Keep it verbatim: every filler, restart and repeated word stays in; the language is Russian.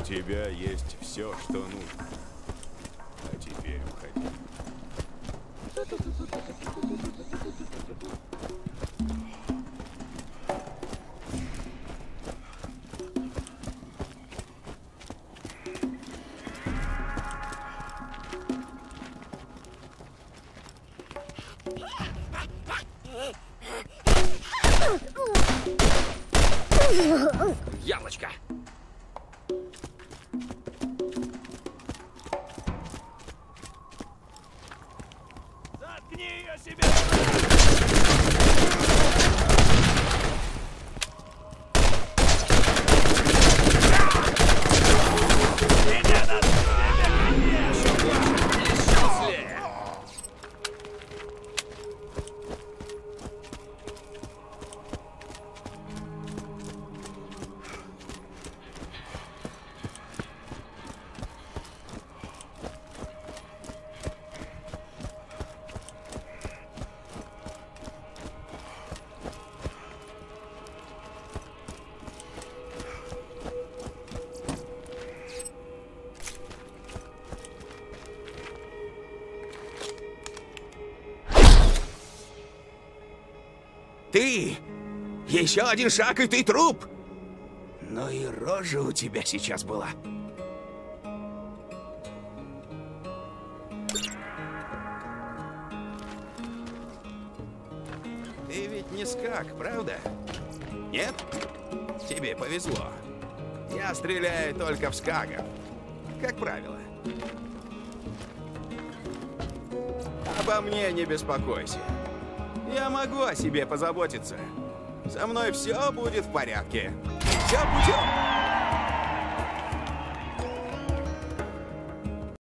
тебя есть все, что нужно. А теперь уходи. Яблочко! Заткни ее себе! Ты! Еще один шаг, и ты труп! Ну и рожа у тебя сейчас была. Ты ведь не скак, правда? Нет? Тебе повезло. Я стреляю только в скагов. Как правило. Обо мне не беспокойся. Я могу о себе позаботиться. Со мной все будет в порядке. Все путем.